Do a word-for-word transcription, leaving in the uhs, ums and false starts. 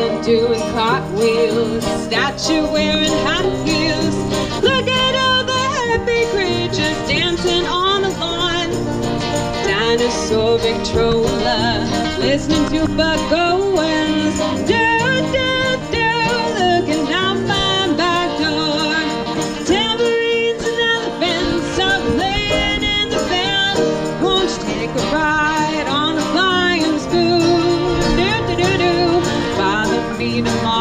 girl doing cartwheels, statue wearing high heels. Look at all the happy creatures dancing on the lawn. Dinosaur Victrola, listening to Buck Owens. Do, do, do, looking out my back door. Tambourines and elephants are playing in the band. Won't you take a ride on the flying spoon? Do, do, do, do. Follow me tomorrow.